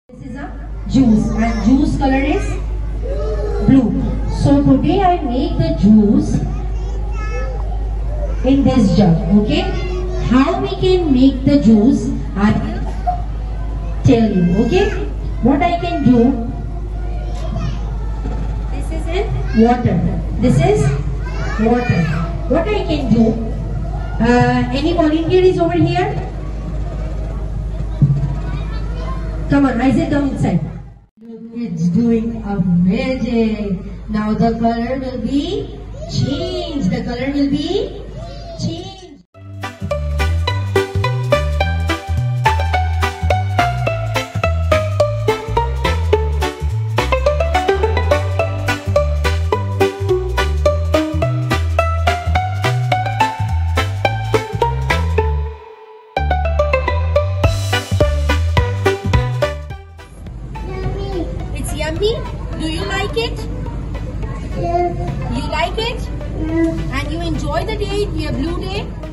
This is a juice and juice color is blue. So today I make the juice in this jug. Okay, how we can make the juice I will tell you. Okay, what I can do, this is in water, this is water. What I can do, any volunteer is over here? Come on, Isaac, come inside. Look, it's doing a magic. Now the color will be changed. The color will be changed. It's yummy. Do you like it? Yes. You like it? Yes. And you enjoy the day, your blue day?